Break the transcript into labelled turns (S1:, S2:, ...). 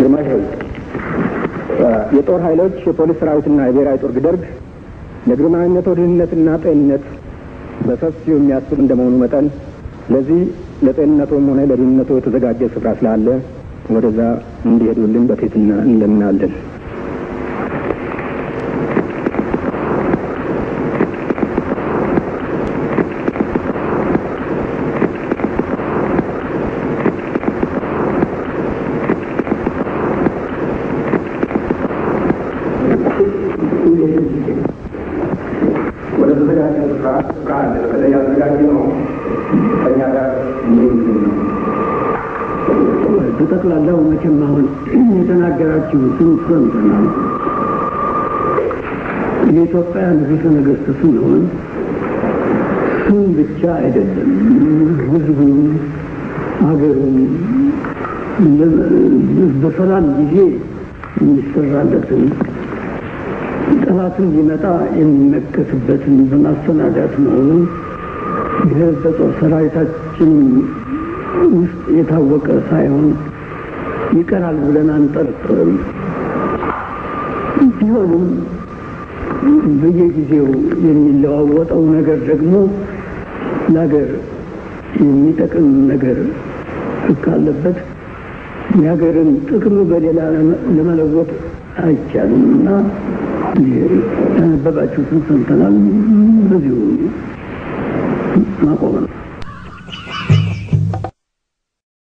S1: ግርማሽ የጦር ኃይሎች የፖሊስ ሰራዊትና የብሔራዊ ጦር ግደርግ ለግርማዊነቶ ደህንነትና ጤንነት በሰፊው የሚያስብ እንደመሆኑ መጠን ለዚህ ለጤንነቶም ሆነ ለደህንነቶ የተዘጋጀ ስፍራ ስላለ ወደዛ እንዲሄዱልን በትህትና እንለምናለን።
S2: በጠቅላላው መቼም አሁን የተናገራችሁትን ሰምተናል። የኢትዮጵያ ንጉሠ ነገሥት ስንሆን ስም ብቻ አይደለም፣ ሕዝቡን ሀገሩን በሰላም ጊዜ የሚሰራለትን ጠላትን ሊመጣ የሚመከትበትን በማሰናዳት መሆኑን ይህ በጦር ሰራዊታችን ውስጥ የታወቀ ሳይሆን ይቀራል ብለን አንጠርጥርም። ቢሆንም በየጊዜው የሚለዋወጠው ነገር ደግሞ ለሀገር የሚጠቅም ነገር ካለበት የሀገርን ጥቅም በሌላ ለመለወጥ አይቻልም እና ያነበባችሁትን ሰምተናል። በዚሁ ማቆም ነው።